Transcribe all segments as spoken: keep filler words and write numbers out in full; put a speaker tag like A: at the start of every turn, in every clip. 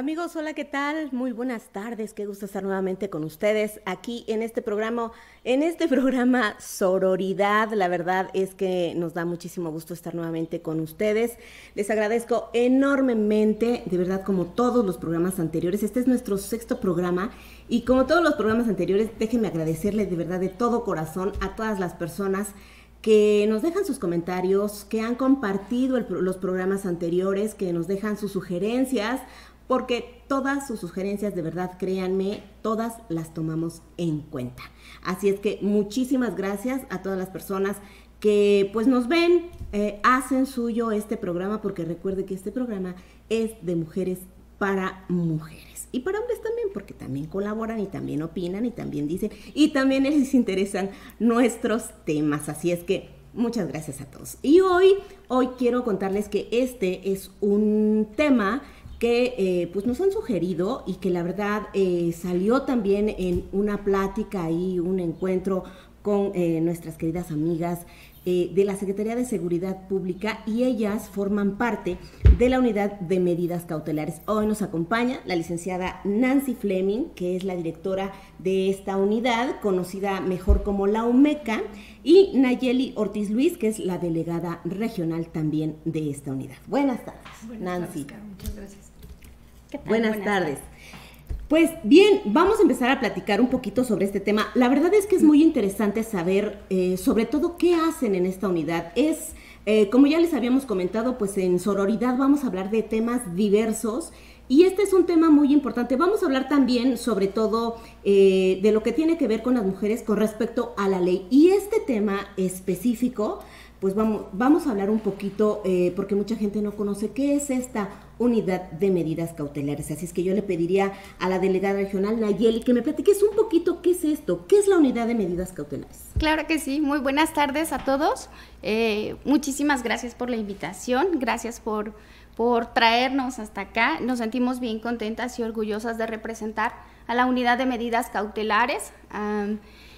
A: Amigos, hola, ¿qué tal? Muy buenas tardes, qué gusto estar nuevamente con ustedes aquí en este programa, en este programa Sororidad. La verdad es que nos da muchísimo gusto estar nuevamente con ustedes. Les agradezco enormemente, de verdad, como todos los programas anteriores. Este es nuestro sexto programa y como todos los programas anteriores, déjenme agradecerles de verdad de todo corazón a todas las personas que nos dejan sus comentarios, que han compartido el, los programas anteriores, que nos dejan sus sugerencias, porque todas sus sugerencias, de verdad, créanme, todas las tomamos en cuenta. Así es que muchísimas gracias a todas las personas que pues nos ven, eh, hacen suyo este programa, porque recuerde que este programa es de mujeres para mujeres. Y para hombres también, porque también colaboran y también opinan y también dicen, y también les interesan nuestros temas. Así es que muchas gracias a todos. Y hoy, hoy quiero contarles que este es un tema que eh, pues nos han sugerido y que la verdad eh, salió también en una plática y un encuentro con eh, nuestras queridas amigas eh, de la Secretaría de Seguridad Pública, y ellas forman parte de la unidad de medidas cautelares. Hoy nos acompaña la licenciada Nancy Fleming, que es la directora de esta unidad, conocida mejor como la UMECA, y Nayeli Ortiz Luis, que es la delegada regional también de esta unidad. Buenas tardes,
B: Buenas
A: Nancy.
B: tardes, Caro, muchas gracias.
A: ¿Qué tal? Buenas, Buenas tardes. tardes. Pues bien, vamos a empezar a platicar un poquito sobre este tema. La verdad es que es muy interesante saber eh, sobre todo qué hacen en esta unidad. Es, eh, como ya les habíamos comentado, pues en Sororidad vamos a hablar de temas diversos y este es un tema muy importante. Vamos a hablar también sobre todo eh, de lo que tiene que ver con las mujeres con respecto a la ley. Y este tema específico, pues vamos, vamos a hablar un poquito, eh, porque mucha gente no conoce qué es esta unidad de medidas cautelares. Así es que yo le pediría a la delegada regional, Nayeli, que me platiques un poquito qué es esto, qué es la unidad de medidas cautelares.
B: Claro que sí, muy buenas tardes a todos. Eh, muchísimas gracias por la invitación, gracias por, por traernos hasta acá. Nos sentimos bien contentas y orgullosas de representar a la unidad de medidas cautelares. Um,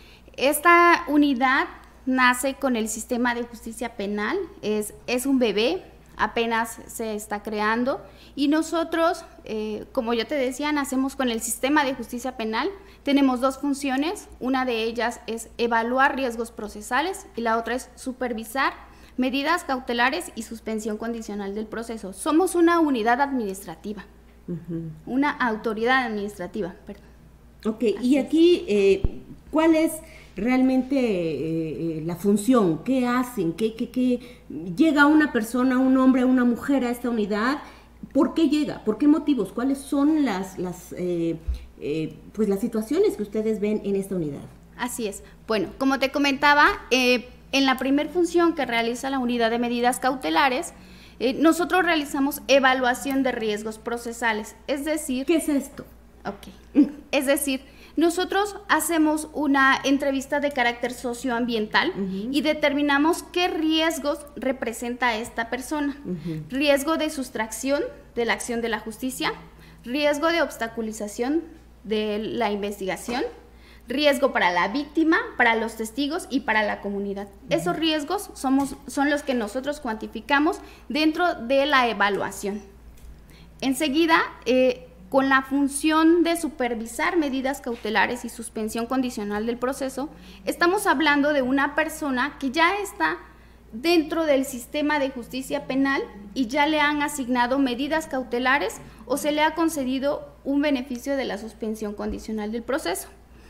B: esta unidad nace con el sistema de justicia penal, es, es un bebé, apenas se está creando, y nosotros, eh, como yo te decía, nacemos con el sistema de justicia penal. Tenemos dos funciones, una de ellas es evaluar riesgos procesales y la otra es supervisar medidas cautelares y suspensión condicional del proceso. Somos una unidad administrativa, uh-huh. una autoridad administrativa, perdón.
A: Ok, Así y aquí, eh, ¿cuál es realmente eh, la función? ¿Qué hacen? ¿Qué, qué, qué? ¿Llega una persona, un hombre, una mujer a esta unidad? ¿Por qué llega? ¿Por qué motivos? ¿Cuáles son las, las, eh, eh, pues las situaciones que ustedes ven en esta unidad?
B: Así es. Bueno, como te comentaba, eh, en la primer función que realiza la unidad de medidas cautelares, eh, nosotros realizamos evaluación de riesgos procesales, es decir...
A: ¿Qué es esto?
B: Ok, es decir, nosotros hacemos una entrevista de carácter socioambiental uh-huh. y determinamos qué riesgos representa esta persona. Uh-huh. Riesgo de sustracción de la acción de la justicia, riesgo de obstaculización de la investigación, riesgo para la víctima, para los testigos y para la comunidad. Uh-huh. Esos riesgos somos, son los que nosotros cuantificamos dentro de la evaluación. Enseguida, eh, con la función de supervisar medidas cautelares y suspensión condicional del proceso, estamos hablando de una persona que ya está dentro del sistema de justicia penal y ya le han asignado medidas cautelares o se le ha concedido un beneficio de la suspensión condicional del proceso.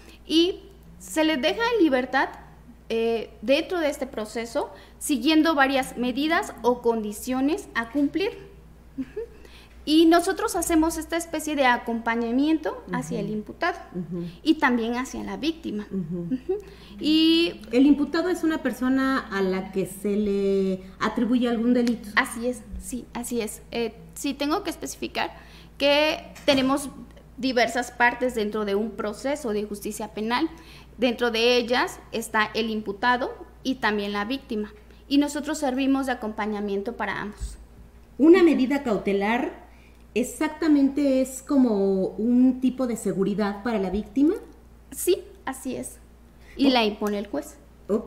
B: Y se les deja en libertad eh, dentro de este proceso, siguiendo varias medidas o condiciones a cumplir. Uh-huh. Y nosotros hacemos esta especie de acompañamiento hacia uh-huh. el imputado uh-huh. y también hacia la víctima. Uh-huh. Uh-huh.
A: Y el imputado es una persona a la que se le atribuye algún delito.
B: Así es, sí, así es. Eh, sí, tengo que especificar que tenemos diversas partes dentro de un proceso de justicia penal. Dentro de ellas está el imputado y también la víctima. Y nosotros servimos de acompañamiento para ambos.
A: Una medida cautelar exactamente es como un tipo de seguridad para la víctima.
B: Sí, así es. Y oh. la impone el juez.
A: Ok.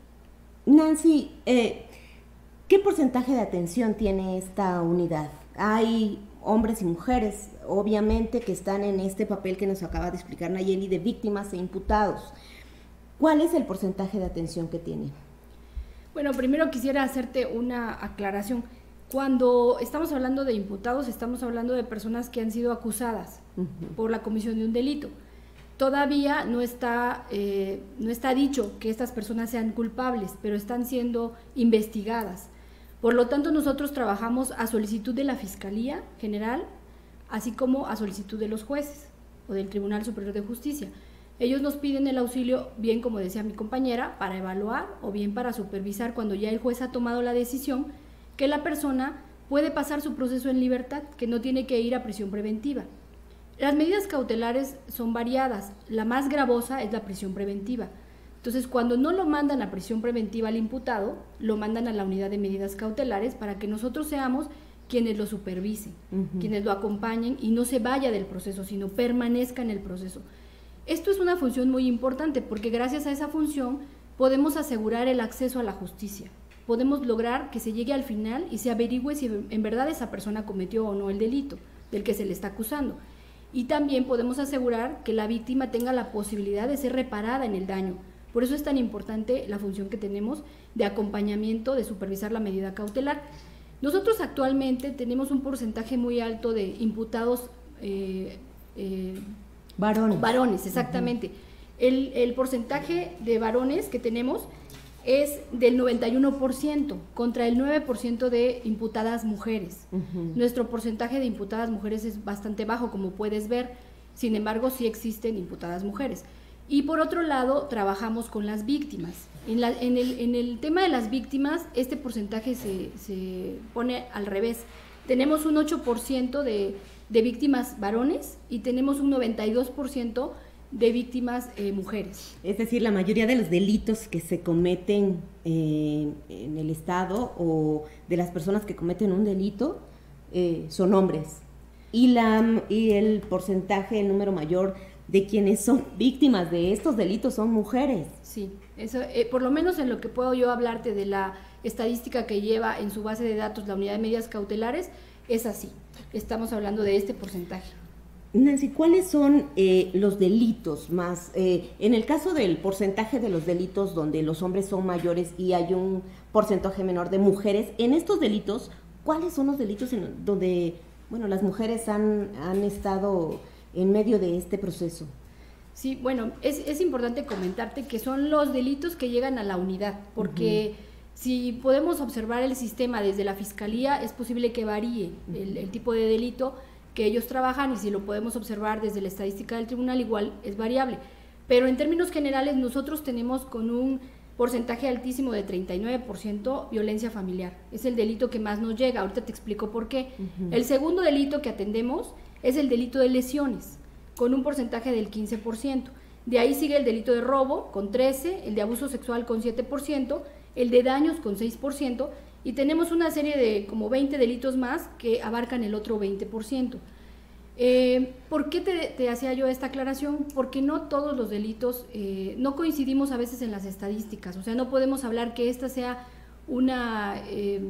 A: Nancy, eh, ¿qué porcentaje de atención tiene esta unidad? ¿Hay hombres y mujeres, obviamente, que están en este papel que nos acaba de explicar Nayeli, de víctimas e imputados. ¿Cuál es el porcentaje de atención que tienen?
C: Bueno, primero quisiera hacerte una aclaración. Cuando estamos hablando de imputados, estamos hablando de personas que han sido acusadas uh-huh. por la comisión de un delito. Todavía no está, eh, no está dicho que estas personas sean culpables, pero están siendo investigadas. Por lo tanto, nosotros trabajamos a solicitud de la Fiscalía General, así como a solicitud de los jueces o del Tribunal Superior de Justicia. Ellos nos piden el auxilio, bien como decía mi compañera, para evaluar o bien para supervisar cuando ya el juez ha tomado la decisión que la persona puede pasar su proceso en libertad, que no tiene que ir a prisión preventiva. Las medidas cautelares son variadas, la más gravosa es la prisión preventiva. Entonces, cuando no lo mandan a prisión preventiva al imputado, lo mandan a la unidad de medidas cautelares para que nosotros seamos quienes lo supervisen, uh-huh. quienes lo acompañen y no se vaya del proceso, sino permanezca en el proceso. Esto es una función muy importante porque gracias a esa función podemos asegurar el acceso a la justicia. Podemos lograr que se llegue al final y se averigüe si en verdad esa persona cometió o no el delito del que se le está acusando. Y también podemos asegurar que la víctima tenga la posibilidad de ser reparada en el daño. Por eso es tan importante la función que tenemos de acompañamiento, de supervisar la medida cautelar. Nosotros actualmente tenemos un porcentaje muy alto de imputados eh, eh,
A: varones.
C: Varones, exactamente. Uh-huh. el, el porcentaje de varones que tenemos es del noventa y uno por ciento contra el nueve por ciento de imputadas mujeres. Uh-huh. Nuestro porcentaje de imputadas mujeres es bastante bajo, como puedes ver, sin embargo sí existen imputadas mujeres. Y por otro lado, trabajamos con las víctimas. En, la, en, el, en el tema de las víctimas, este porcentaje se, se pone al revés. Tenemos un ocho por ciento de, de víctimas varones y tenemos un noventa y dos por ciento de víctimas eh, mujeres.
A: Es decir, la mayoría de los delitos que se cometen eh, en el Estado o de las personas que cometen un delito eh, son hombres. Y, la, y el porcentaje, el número mayor de quienes son víctimas de estos delitos son mujeres.
C: Sí, eso, eh, por lo menos en lo que puedo yo hablarte de la estadística que lleva en su base de datos la unidad de medidas cautelares, es así. Estamos hablando de este porcentaje.
A: Nancy, ¿cuáles son eh, los delitos más, eh, en el caso del porcentaje de los delitos donde los hombres son mayores y hay un porcentaje menor de mujeres, en estos delitos, ¿cuáles son los delitos en donde, bueno, las mujeres han, han estado en medio de este proceso?
C: Sí, bueno, es, es importante comentarte que son los delitos que llegan a la unidad, porque uh-huh. si podemos observar el sistema desde la Fiscalía, es posible que varíe uh-huh. el, el tipo de delito que ellos trabajan, y si lo podemos observar desde la estadística del tribunal, igual es variable. Pero en términos generales, nosotros tenemos con un porcentaje altísimo de treinta y nueve por ciento violencia familiar. Es el delito que más nos llega, ahorita te explico por qué. Uh-huh. El segundo delito que atendemos es el delito de lesiones, con un porcentaje del quince por ciento. De ahí sigue el delito de robo, con trece por ciento, el de abuso sexual con siete por ciento, el de daños con seis por ciento, y tenemos una serie de como veinte delitos más que abarcan el otro veinte por ciento. Eh, ¿Por qué te, te hacía yo esta aclaración? Porque no todos los delitos, eh, no coincidimos a veces en las estadísticas, o sea, no podemos hablar que esta sea una, eh,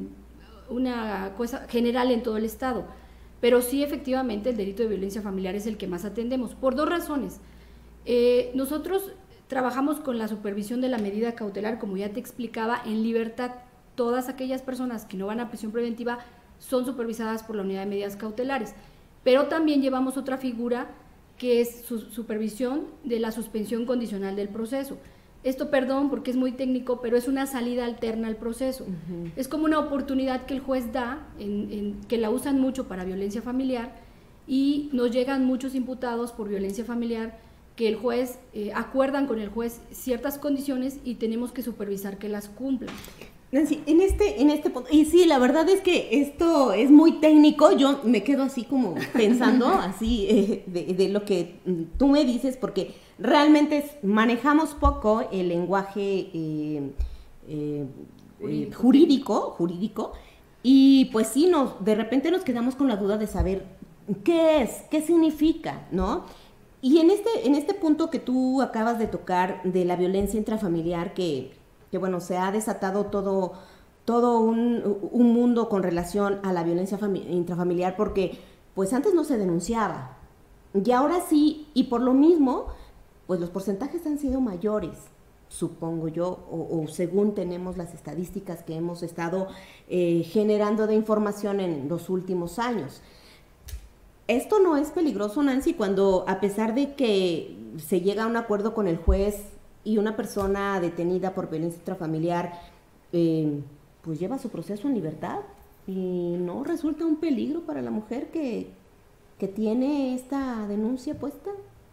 C: una cosa general en todo el Estado, pero sí efectivamente el delito de violencia familiar es el que más atendemos, por dos razones. Eh, nosotros trabajamos con la supervisión de la medida cautelar, como ya te explicaba, en libertad. Todas aquellas personas que no van a prisión preventiva son supervisadas por la unidad de medidas cautelares, pero también llevamos otra figura que es su supervisión de la suspensión condicional del proceso. Esto, perdón, porque es muy técnico, pero es una salida alterna al proceso. Uh-huh. Es como una oportunidad que el juez da, en, en, que la usan mucho para violencia familiar, y nos llegan muchos imputados por violencia familiar que el juez, eh, acuerdan con el juez ciertas condiciones y tenemos que supervisar que las cumplan.
A: Nancy, en este, en este punto, y sí, la verdad es que esto es muy técnico, yo me quedo así como pensando, así, eh, de, de lo que tú me dices, porque realmente es, manejamos poco el lenguaje eh, eh, eh, jurídico, jurídico, y pues sí, nos, de repente nos quedamos con la duda de saber qué es, qué significa, ¿no? Y en este, en este punto que tú acabas de tocar de la violencia intrafamiliar, que que bueno, se ha desatado todo, todo un, un mundo con relación a la violencia intrafamiliar, porque pues antes no se denunciaba. Y ahora sí, y por lo mismo, pues los porcentajes han sido mayores, supongo yo, o, o según tenemos las estadísticas que hemos estado eh, generando de información en los últimos años. Esto no es peligroso, Nancy, cuando a pesar de que se llega a un acuerdo con el juez y una persona detenida por violencia intrafamiliar, eh, pues lleva su proceso en libertad y no resulta un peligro para la mujer que, que tiene esta denuncia puesta.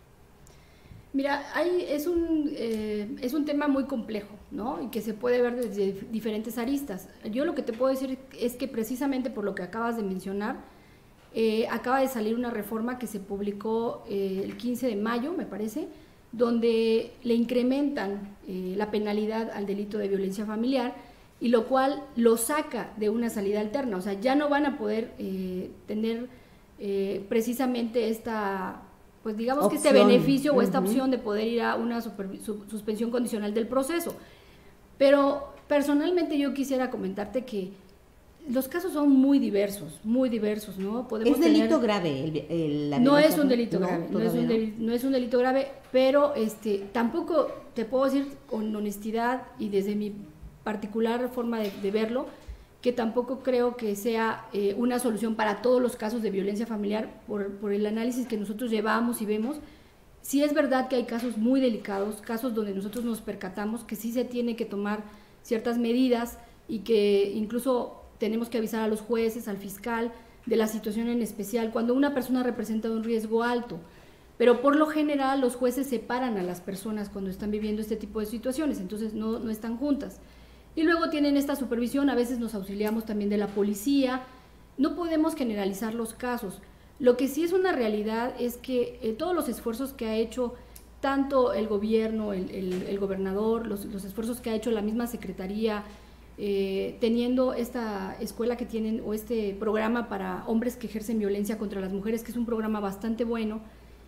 C: Mira, hay, es, un, eh, es un tema muy complejo, ¿no? Y que se puede ver desde diferentes aristas. Yo lo que te puedo decir es que precisamente por lo que acabas de mencionar, eh, acaba de salir una reforma que se publicó eh, el quince de mayo, me parece, donde le incrementan eh, la penalidad al delito de violencia familiar, y lo cual lo saca de una salida alterna. O sea, ya no van a poder eh, tener eh, precisamente esta... pues digamos opción. que este beneficio uh-huh. o esta opción de poder ir a una super, su, suspensión condicional del proceso. Pero personalmente yo quisiera comentarte que los casos son muy diversos, muy diversos, ¿no?
A: Podemos ¿Es delito tener, grave? El, el, la
C: no es un delito no, grave, no es un, delito, no es un delito grave, pero este, tampoco te puedo decir con honestidad y desde mi particular forma de, de verlo, que tampoco creo que sea eh, una solución para todos los casos de violencia familiar por, por el análisis que nosotros llevamos y vemos. Sí es verdad que hay casos muy delicados, casos donde nosotros nos percatamos que sí se tiene que tomar ciertas medidas y que incluso tenemos que avisar a los jueces, al fiscal, de la situación en especial, cuando una persona representa un riesgo alto. Pero por lo general los jueces separan a las personas cuando están viviendo este tipo de situaciones, entonces no, no están juntas. Y luego tienen esta supervisión, a veces nos auxiliamos también de la policía. No podemos generalizar los casos. Lo que sí es una realidad es que eh, todos los esfuerzos que ha hecho tanto el gobierno, el, el, el gobernador, los, los esfuerzos que ha hecho la misma secretaría, eh, teniendo esta escuela que tienen o este programa para hombres que ejercen violencia contra las mujeres, que es un programa bastante bueno,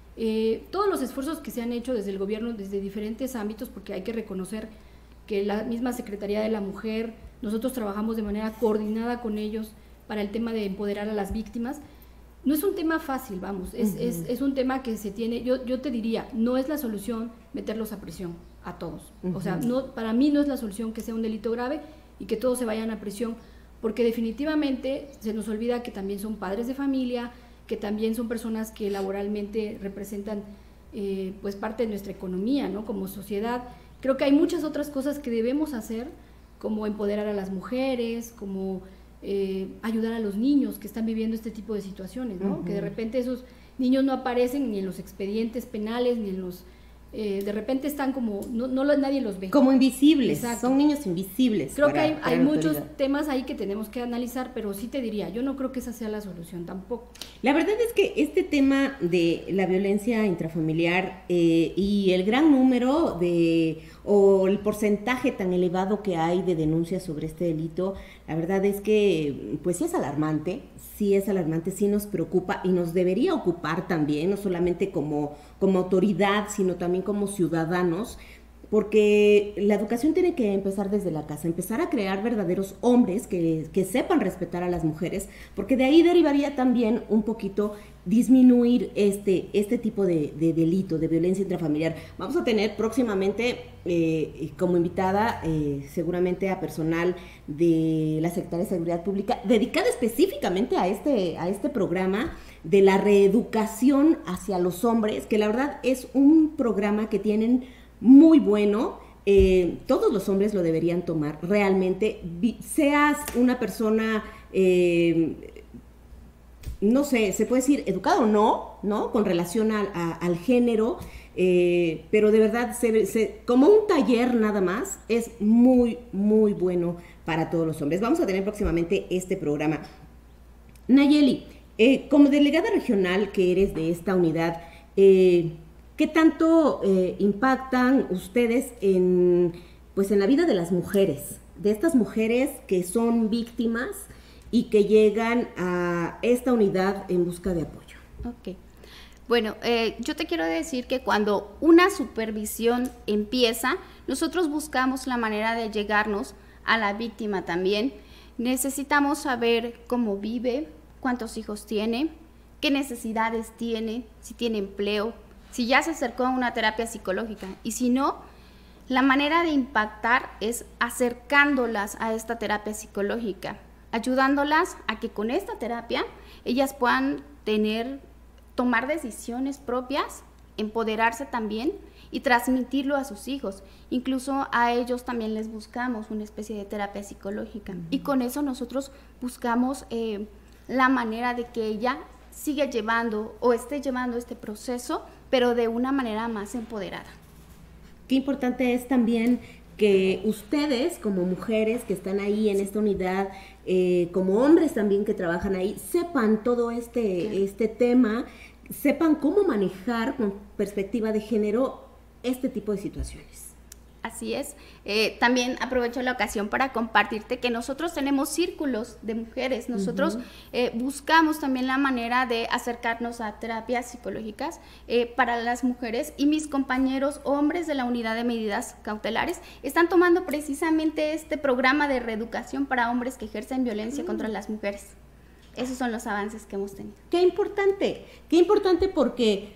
C: eh, todos los esfuerzos que se han hecho desde el gobierno, desde diferentes ámbitos, porque hay que reconocer que la misma Secretaría de la Mujer, nosotros trabajamos de manera coordinada con ellos para el tema de empoderar a las víctimas. No es un tema fácil, vamos, es, uh-huh. es, es un tema que se tiene, yo, yo te diría, no es la solución meterlos a prisión a todos. Uh-huh. O sea, no, para mí no es la solución que sea un delito grave y que todos se vayan a prisión, porque definitivamente se nos olvida que también son padres de familia, que también son personas que laboralmente representan eh, pues parte de nuestra economía, ¿no? Como sociedad. Creo que hay muchas otras cosas que debemos hacer, como empoderar a las mujeres, como eh, ayudar a los niños que están viviendo este tipo de situaciones, ¿no? Uh-huh. Que de repente esos niños no aparecen ni en los expedientes penales, ni en los... Eh, de repente están como... No, no nadie los ve.
A: Como invisibles, Exacto. Son niños invisibles.
C: Creo para, que hay, hay muchos temas ahí que tenemos que analizar, pero sí te diría, yo no creo que esa sea la solución tampoco.
A: La verdad es que este tema de la violencia intrafamiliar eh, y el gran número de... o el porcentaje tan elevado que hay de denuncias sobre este delito, la verdad es que pues sí es alarmante, sí es alarmante, sí nos preocupa y nos debería ocupar también, no solamente como, como autoridad, sino también como ciudadanos, porque la educación tiene que empezar desde la casa, empezar a crear verdaderos hombres que, que sepan respetar a las mujeres, porque de ahí derivaría también un poquito disminuir este, este tipo de, de delito, de violencia intrafamiliar. Vamos a tener próximamente eh, como invitada eh, seguramente a personal de la Secretaría de Seguridad Pública, dedicada específicamente a este, a este programa de la reeducación hacia los hombres, que la verdad es un programa que tienen muy bueno, eh, todos los hombres lo deberían tomar realmente, seas una persona, eh, no sé, se puede decir educado o no, ¿no? Con relación a, a, al género, eh, pero de verdad, se, se, como un taller nada más, es muy, muy bueno para todos los hombres. Vamos a tener próximamente este programa. Nayeli, eh, como delegada regional que eres de esta unidad, eh, ¿qué tanto eh, impactan ustedes en, pues en la vida de las mujeres, de estas mujeres que son víctimas y que llegan a esta unidad en busca de apoyo?
B: Ok. Bueno, eh, yo te quiero decir que cuando una supervisión empieza, nosotros buscamos la manera de llegarnos a la víctima también. Necesitamos saber cómo vive, cuántos hijos tiene, qué necesidades tiene, si tiene empleo, si ya se acercó a una terapia psicológica. Y si no, la manera de impactar es acercándolas a esta terapia psicológica, ayudándolas a que con esta terapia ellas puedan tener, tomar decisiones propias, empoderarse también y transmitirlo a sus hijos. Incluso a ellos también les buscamos una especie de terapia psicológica. Uh-huh. Y con eso nosotros buscamos eh, la manera de que ella siga llevando o esté llevando este proceso, pero de una manera más empoderada.
A: Qué importante es también que ustedes, como mujeres que están ahí en esta unidad, eh, como hombres también que trabajan ahí, sepan todo este, claro. este tema, sepan cómo manejar con perspectiva de género este tipo de situaciones.
B: Así es. Eh, también aprovecho la ocasión para compartirte que nosotros tenemos círculos de mujeres. Nosotros uh-huh. eh, buscamos también la manera de acercarnos a terapias psicológicas eh, para las mujeres, y mis compañeros hombres de la unidad de medidas cautelares están tomando precisamente este programa de reeducación para hombres que ejercen violencia uh-huh. contra las mujeres. Esos son los avances que hemos tenido.
A: Qué importante, qué importante porque...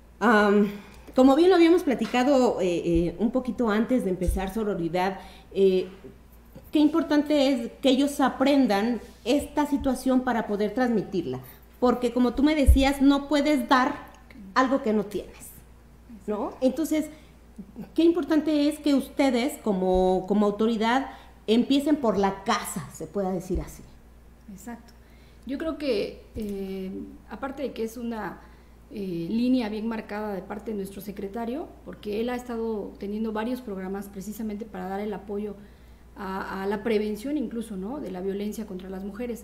A: Um, Como bien lo habíamos platicado eh, eh, un poquito antes de empezar Sororidad, eh, qué importante es que ellos aprendan esta situación para poder transmitirla, porque como tú me decías, no puedes dar algo que no tienes, ¿no? Entonces, qué importante es que ustedes como, como autoridad empiecen por la casa, se pueda decir así.
C: Exacto. Yo creo que, eh, aparte de que es una... Eh, línea bien marcada de parte de nuestro secretario, porque él ha estado teniendo varios programas precisamente para dar el apoyo a, a la prevención incluso, ¿no?, de la violencia contra las mujeres.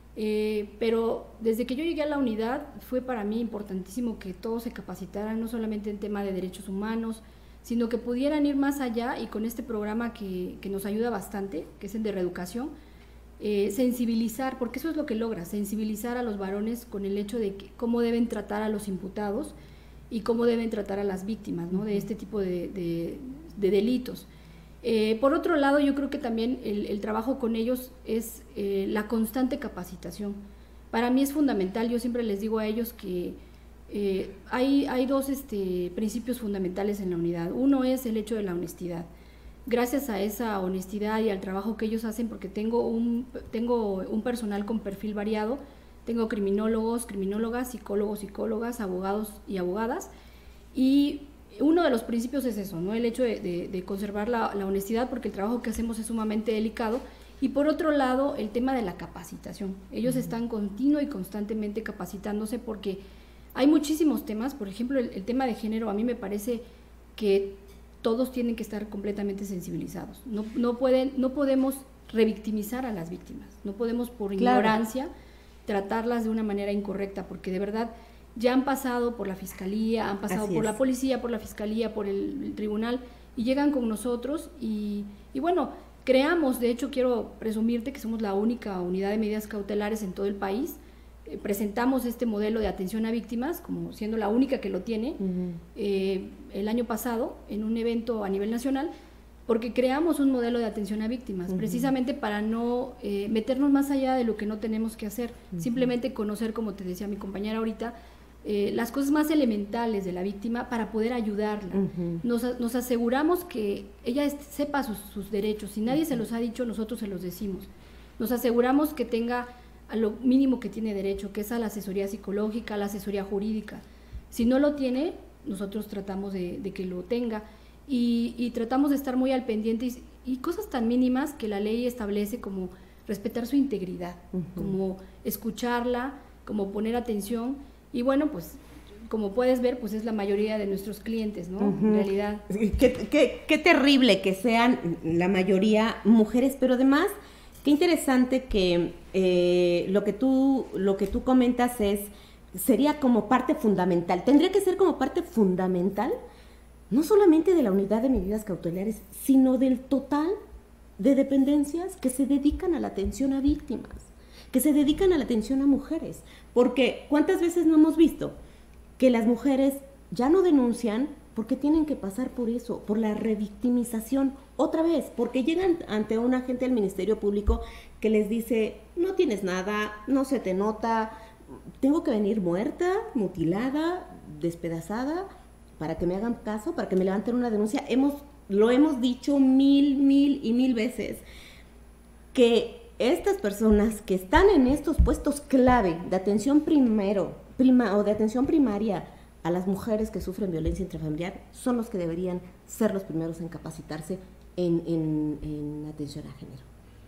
C: Eh, pero desde que yo llegué a la unidad fue para mí importantísimo que todos se capacitaran, no solamente en tema de derechos humanos, sino que pudieran ir más allá, y con este programa que, que nos ayuda bastante, que es el de reeducación, Eh, sensibilizar, porque eso es lo que logra, sensibilizar a los varones con el hecho de que, cómo deben tratar a los imputados y cómo deben tratar a las víctimas, ¿no?, de este tipo de, de, de delitos. Eh, por otro lado, yo creo que también el, el trabajo con ellos es eh, la constante capacitación. Para mí es fundamental, yo siempre les digo a ellos que eh, hay, hay dos este, principios fundamentales en la unidad. Uno es el hecho de la honestidad. Gracias a esa honestidad y al trabajo que ellos hacen, porque tengo un, tengo un personal con perfil variado, tengo criminólogos, criminólogas, psicólogos, psicólogas, abogados y abogadas, y uno de los principios es eso, ¿no?, el hecho de, de, de conservar la, la honestidad, porque el trabajo que hacemos es sumamente delicado, y por otro lado, el tema de la capacitación. Ellos uh-huh. están continuo y constantemente capacitándose, porque hay muchísimos temas, por ejemplo, el, el tema de género. A mí me parece que todos tienen que estar completamente sensibilizados. No, no, pueden, no podemos revictimizar a las víctimas, no podemos por claro. ignorancia tratarlas de una manera incorrecta, porque de verdad ya han pasado por la fiscalía, han pasado Así por es. la policía, por la fiscalía, por el, el tribunal, y llegan con nosotros y, y bueno, creamos, de hecho quiero presumirte que somos la única unidad de medidas cautelares en todo el país. Eh, presentamos este modelo de atención a víctimas como siendo la única que lo tiene uh-huh. eh, el año pasado en un evento a nivel nacional, porque creamos un modelo de atención a víctimas uh-huh. precisamente para no eh, meternos más allá de lo que no tenemos que hacer, uh-huh. simplemente conocer, como te decía mi compañera ahorita, eh, las cosas más elementales de la víctima para poder ayudarla. Uh-huh. Nos, nos aseguramos que ella est- sepa sus, sus derechos. Si nadie uh-huh. se los ha dicho, nosotros se los decimos. Nos aseguramos que tenga a lo mínimo que tiene derecho, que es a la asesoría psicológica, a la asesoría jurídica. Si no lo tiene, nosotros tratamos de, de que lo tenga, y, y tratamos de estar muy al pendiente, y, y cosas tan mínimas que la ley establece, como respetar su integridad, uh-huh. como escucharla, como poner atención, y bueno, pues como puedes ver, pues es la mayoría de nuestros clientes, ¿no? Uh-huh. En realidad.
A: Qué, qué, qué terrible que sean la mayoría mujeres, pero además qué interesante que eh, lo que tú lo que tú comentas es sería como parte fundamental, tendría que ser como parte fundamental, no solamente de la unidad de medidas cautelares, sino del total de dependencias que se dedican a la atención a víctimas, que se dedican a la atención a mujeres, porque ¿cuántas veces no hemos visto que las mujeres ya no denuncian porque tienen que pasar por eso, por la revictimización otra vez, porque llegan ante un agente del Ministerio Público que les dice, no tienes nada, no se te nota, tengo que venir muerta, mutilada, despedazada, para que me hagan caso, para que me levanten una denuncia. Hemos, lo hemos dicho mil, mil y mil veces, que estas personas que están en estos puestos clave de atención primero, prima, o de atención primaria a las mujeres que sufren violencia intrafamiliar, son los que deberían ser los primeros en capacitarse en, en, en atención a género.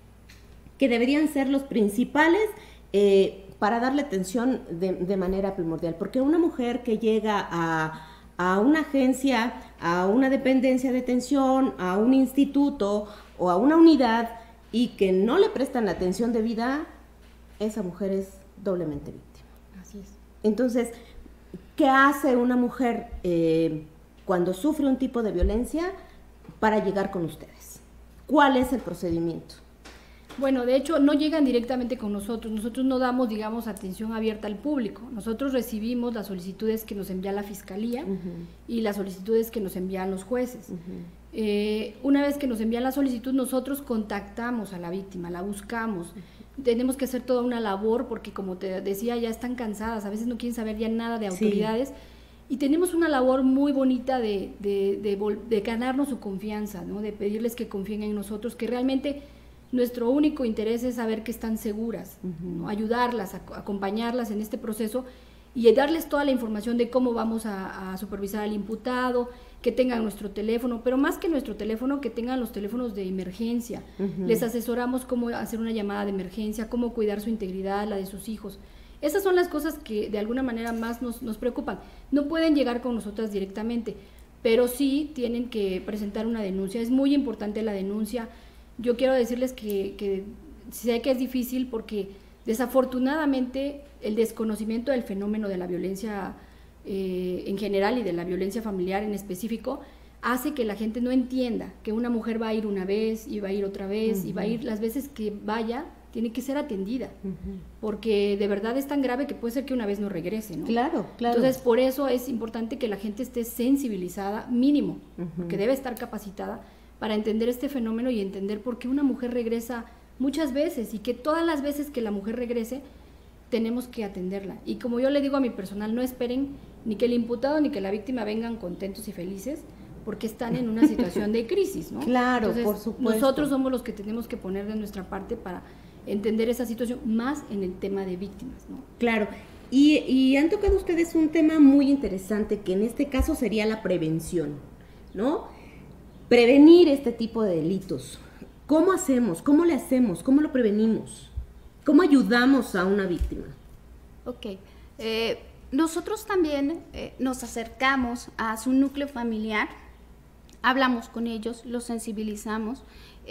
A: Que deberían ser los principales eh, para darle atención de, de manera primordial. Porque una mujer que llega a, a una agencia, a una dependencia de atención, a un instituto o a una unidad y que no le prestan la atención debida, esa mujer es doblemente víctima.
C: Así es.
A: Entonces, ¿qué hace una mujer eh, cuando sufre un tipo de violencia para llegar con ustedes? ¿Cuál es el procedimiento?
C: Bueno, de hecho, no llegan directamente con nosotros. Nosotros no damos, digamos, atención abierta al público. Nosotros recibimos las solicitudes que nos envía la Fiscalía uh-huh. y las solicitudes que nos envían los jueces. Uh-huh. Eh, una vez que nos envían la solicitud, nosotros contactamos a la víctima, la buscamos. Uh-huh. Tenemos que hacer toda una labor porque, como te decía, ya están cansadas. A veces no quieren saber ya nada de autoridades. Sí. Y tenemos una labor muy bonita de, de, de, de ganarnos su confianza, ¿no? De pedirles que confíen en nosotros, que realmente... Nuestro único interés es saber que están seguras, uh-huh. ¿no? Ayudarlas, a, acompañarlas en este proceso y darles toda la información de cómo vamos a, a supervisar al imputado, que tengan nuestro teléfono, pero más que nuestro teléfono, que tengan los teléfonos de emergencia. Uh-huh. Les asesoramos cómo hacer una llamada de emergencia, cómo cuidar su integridad, la de sus hijos. Esas son las cosas que de alguna manera más nos, nos preocupan. No pueden llegar con nosotras directamente, pero sí tienen que presentar una denuncia. Es muy importante la denuncia. Yo quiero decirles que, que sé que es difícil porque desafortunadamente el desconocimiento del fenómeno de la violencia eh, en general y de la violencia familiar en específico hace que la gente no entienda que una mujer va a ir una vez y va a ir otra vez uh-huh. y va a ir las veces que vaya, tiene que ser atendida, uh-huh. porque de verdad es tan grave que puede ser que una vez no regrese, ¿no?
A: Claro, claro.
C: Entonces, por eso es importante que la gente esté sensibilizada, mínimo, uh-huh. porque debe estar capacitada para entender este fenómeno y entender por qué una mujer regresa muchas veces y que todas las veces que la mujer regrese tenemos que atenderla. Y como yo le digo a mi personal, no esperen ni que el imputado ni que la víctima vengan contentos y felices porque están en una situación de crisis, ¿no?
A: Claro,
C: Entonces,
A: por supuesto.
C: Nosotros somos los que tenemos que poner de nuestra parte para entender esa situación, más en el tema de víctimas, ¿no?
A: Claro. Y, y han tocado ustedes un tema muy interesante que en este caso sería la prevención, ¿no? Prevenir este tipo de delitos. ¿Cómo hacemos? ¿Cómo le hacemos? ¿Cómo lo prevenimos? ¿Cómo ayudamos a una víctima?
B: Ok. Eh, nosotros también eh, nos acercamos a su núcleo familiar, hablamos con ellos, los sensibilizamos,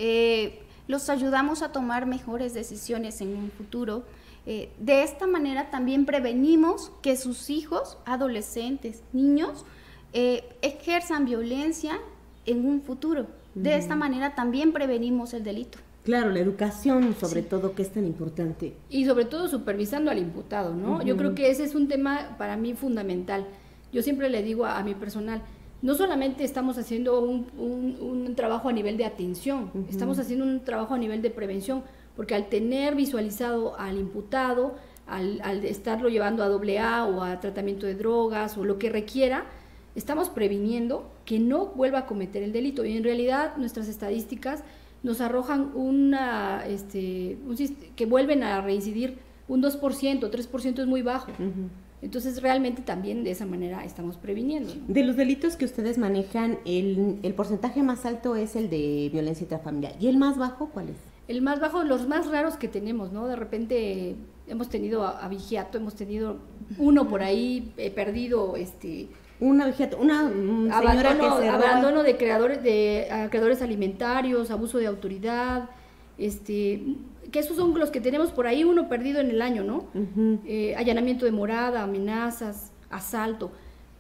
B: eh, los ayudamos a tomar mejores decisiones en un futuro. Eh, de esta manera también prevenimos que sus hijos, adolescentes, niños, eh, ejerzan violencia en un futuro. De uh-huh. esta manera también prevenimos el delito.
A: Claro, la educación sobre sí. todo, que es tan importante.
C: Y sobre todo supervisando al imputado, ¿no? Uh-huh. Yo creo que ese es un tema para mí fundamental. Yo siempre le digo a, a mi personal, no solamente estamos haciendo un, un, un trabajo a nivel de atención, uh-huh. estamos haciendo un trabajo a nivel de prevención, porque al tener visualizado al imputado, al, al estarlo llevando a doble A o a tratamiento de drogas o lo que requiera, estamos previniendo que no vuelva a cometer el delito. Y en realidad nuestras estadísticas nos arrojan una, este, un, que vuelven a reincidir un dos por ciento, tres por ciento es muy bajo. Uh-huh. Entonces realmente también de esa manera estamos previniendo, ¿no?
A: De los delitos que ustedes manejan, el, el porcentaje más alto es el de violencia intrafamiliar. ¿Y el más bajo cuál es?
C: El más bajo, los más raros que tenemos, ¿no? De repente hemos tenido a, a vigiato, hemos tenido uno por ahí eh, perdido, este...
A: Una vigiato, una um, señora
C: abandono,
A: que se
C: abandono de creadores de uh, creadores alimentarios, abuso de autoridad, este, que esos son los que tenemos por ahí, uno perdido en el año, ¿no? Uh-huh. Eh, allanamiento de morada, amenazas, asalto,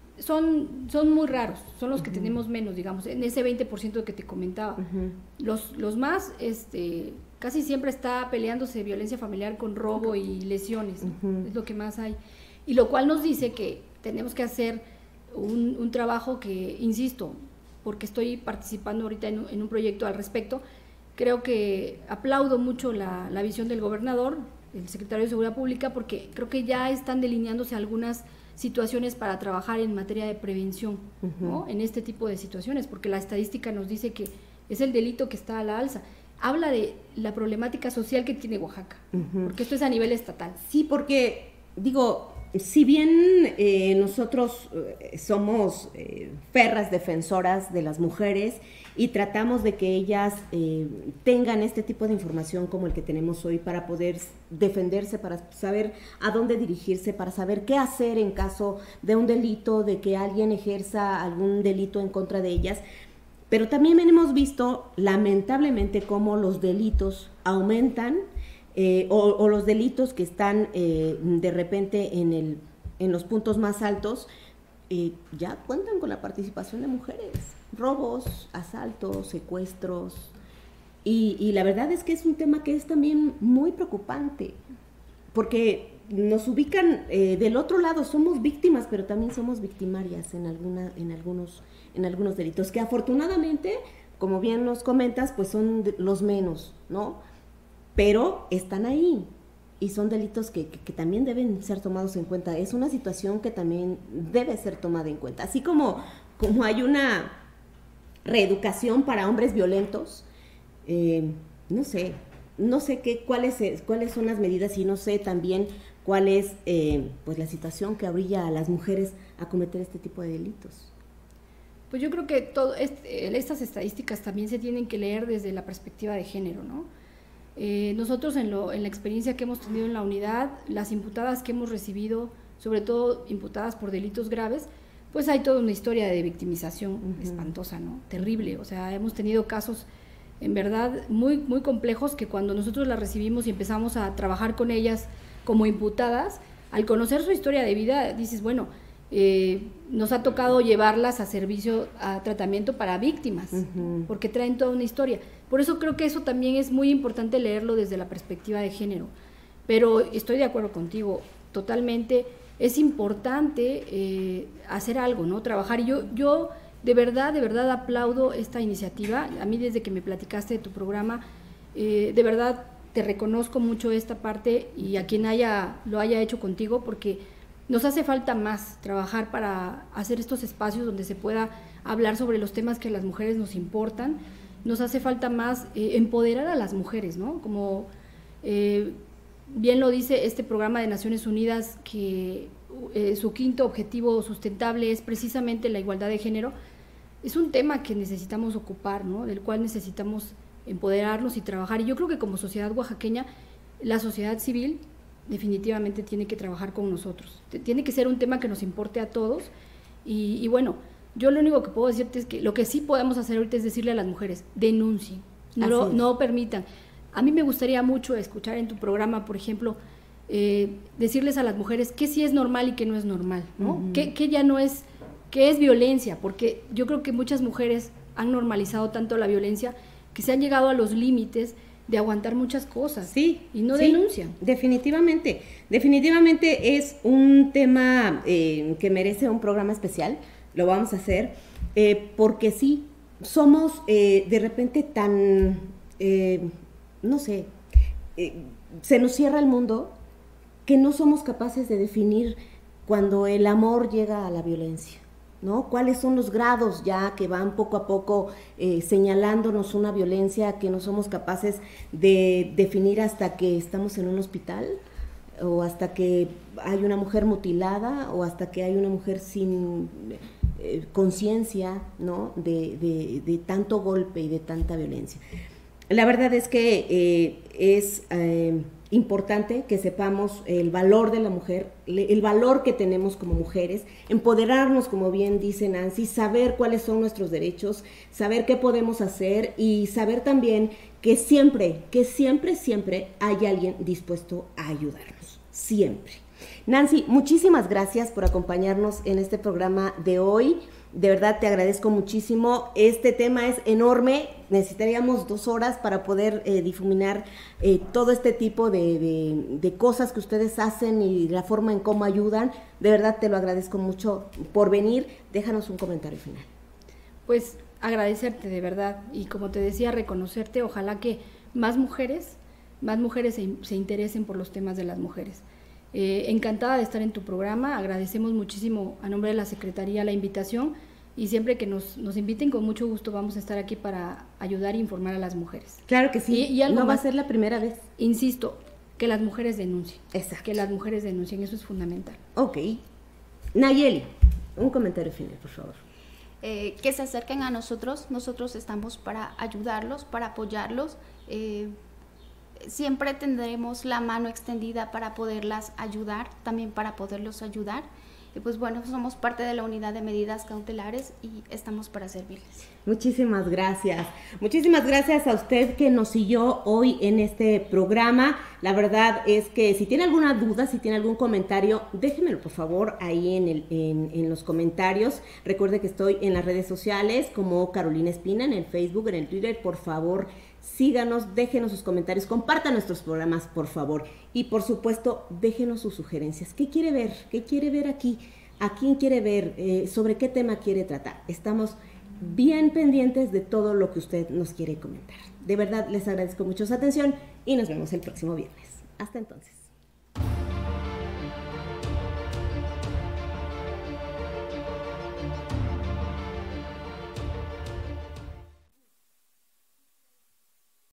C: son, son muy raros, son los que uh-huh. tenemos menos, digamos, en ese veinte por ciento que te comentaba. Uh-huh. Los, los más, este, casi siempre está peleándose violencia familiar con robo y lesiones, ¿no? Uh-huh. Es lo que más hay, y lo cual nos dice que tenemos que hacer Un, un trabajo que, insisto, porque estoy participando ahorita en un, en un proyecto al respecto, creo que aplaudo mucho la, la visión del gobernador el secretario de Seguridad Pública, porque creo que ya están delineándose algunas situaciones para trabajar en materia de prevención, uh-huh. ¿no? En este tipo de situaciones, porque la estadística nos dice que es el delito que está a la alza. Habla de la problemática social que tiene Oaxaca, uh-huh. porque esto es a nivel estatal.
A: Sí, porque, digo, si bien eh, nosotros eh, somos eh, férreas defensoras de las mujeres y tratamos de que ellas eh, tengan este tipo de información como el que tenemos hoy para poder defenderse, para saber a dónde dirigirse, para saber qué hacer en caso de un delito, de que alguien ejerza algún delito en contra de ellas, pero también hemos visto lamentablemente cómo los delitos aumentan, Eh, o, o los delitos que están eh, de repente en, el, en los puntos más altos, eh, ya cuentan con la participación de mujeres, robos, asaltos, secuestros, y, y la verdad es que es un tema que es también muy preocupante, porque nos ubican eh, del otro lado, somos víctimas, pero también somos victimarias en, alguna, en, algunos, en algunos delitos, que afortunadamente, como bien nos comentas, pues son los menos, ¿no? Pero están ahí y son delitos que, que, que también deben ser tomados en cuenta. Es una situación que también debe ser tomada en cuenta. Así como, como hay una reeducación para hombres violentos, eh, no sé, no sé qué, cuáles, cuáles son las medidas y no sé también cuál es eh, pues la situación que orilla a las mujeres a cometer este tipo de delitos.
C: Pues yo creo que todo este, estas estadísticas también se tienen que leer desde la perspectiva de género, ¿no? Eh, nosotros en, lo, en la experiencia que hemos tenido en la unidad, las imputadas que hemos recibido, sobre todo imputadas por delitos graves, pues hay toda una historia de victimización uh-huh. espantosa, ¿no? Terrible, o sea, hemos tenido casos en verdad muy, muy complejos que cuando nosotros las recibimos y empezamos a trabajar con ellas como imputadas, al conocer su historia de vida, dices, bueno, eh, nos ha tocado llevarlas a servicio, a tratamiento para víctimas, uh-huh. porque traen toda una historia. Por eso creo que eso también es muy importante leerlo desde la perspectiva de género. Pero estoy de acuerdo contigo, totalmente. Es importante eh, hacer algo, ¿no? Trabajar. Y yo, yo de verdad, de verdad aplaudo esta iniciativa. A mí desde que me platicaste de tu programa, eh, de verdad te reconozco mucho esta parte y a quien haya lo haya hecho contigo, porque nos hace falta más trabajar para hacer estos espacios donde se pueda hablar sobre los temas que a las mujeres nos importan. Nos hace falta más eh, empoderar a las mujeres, ¿no? Como eh, bien lo dice este programa de Naciones Unidas, que eh, su quinto objetivo sustentable es precisamente la igualdad de género. Es un tema que necesitamos ocupar, ¿no? Del cual necesitamos empoderarnos y trabajar. Y yo creo que como sociedad oaxaqueña, la sociedad civil definitivamente tiene que trabajar con nosotros. Tiene que ser un tema que nos importe a todos. Y, y bueno, yo lo único que puedo decirte es que lo que sí podemos hacer ahorita es decirle a las mujeres, denuncien, no, lo, no permitan. A mí me gustaría mucho escuchar en tu programa, por ejemplo, eh, decirles a las mujeres qué sí es normal y qué no es normal, ¿no? Uh-huh. ¿Qué, qué ya no es, qué es violencia? Porque yo creo que muchas mujeres han normalizado tanto la violencia que se han llegado a los límites de aguantar muchas cosas,
A: sí,
C: y no
A: sí,
C: denuncian.
A: Definitivamente, definitivamente es un tema eh, que merece un programa especial. Lo vamos a hacer, eh, porque sí, somos eh, de repente tan, eh, no sé, eh, se nos cierra el mundo que no somos capaces de definir cuando el amor llega a la violencia, ¿no? ¿Cuáles son los grados ya que van poco a poco eh, señalándonos una violencia que no somos capaces de definir hasta que estamos en un hospital? O hasta que hay una mujer mutilada, o hasta que hay una mujer sin eh, conciencia, ¿no? de, de, de tanto golpe y de tanta violencia. La verdad es que eh, es eh, importante que sepamos el valor de la mujer, el valor que tenemos como mujeres, empoderarnos, como bien dice Nancy, saber cuáles son nuestros derechos, saber qué podemos hacer y saber también que siempre, que siempre, siempre hay alguien dispuesto a ayudarnos, siempre. Nancy, muchísimas gracias por acompañarnos en este programa de hoy. De verdad te agradezco muchísimo. Este tema es enorme, necesitaríamos dos horas para poder eh, difuminar eh, todo este tipo de, de, de cosas que ustedes hacen y la forma en cómo ayudan. De verdad te lo agradezco mucho por venir. Déjanos un comentario final.
C: Pues agradecerte de verdad y como te decía, reconocerte, ojalá que más mujeres más mujeres se, se interesen por los temas de las mujeres. Eh, encantada de estar en tu programa, agradecemos muchísimo a nombre de la Secretaría la invitación y siempre que nos, nos inviten, con mucho gusto vamos a estar aquí para ayudar e informar a las mujeres.
A: Claro que sí,
C: y, y algo
A: no
C: más,
A: va a ser la primera vez.
C: Insisto, que las mujeres denuncien.
A: Exacto.
C: Que las mujeres denuncien, eso es fundamental.
A: Ok. Nayeli, un comentario final, por favor.
B: Eh, que se acerquen a nosotros, nosotros estamos para ayudarlos, para apoyarlos, eh, siempre tendremos la mano extendida para poderlas ayudar, también para poderlos ayudar. Y pues bueno, somos parte de la unidad de medidas cautelares y estamos para servirles.
A: Muchísimas gracias. Muchísimas gracias a usted que nos siguió hoy en este programa. La verdad es que si tiene alguna duda, si tiene algún comentario, déjenmelo por favor ahí en, el, en, en los comentarios. Recuerde que estoy en las redes sociales como Carolina Espina, en el Facebook, en el Twitter. Por favor, síganos, déjenos sus comentarios, compartan nuestros programas, por favor. Y por supuesto, déjenos sus sugerencias. ¿Qué quiere ver? ¿Qué quiere ver aquí? ¿A quién quiere ver? Eh, ¿Sobre qué tema quiere tratar? Estamos bien pendientes de todo lo que usted nos quiere comentar. De verdad, les agradezco mucho su atención y nos vemos el próximo viernes. Hasta entonces.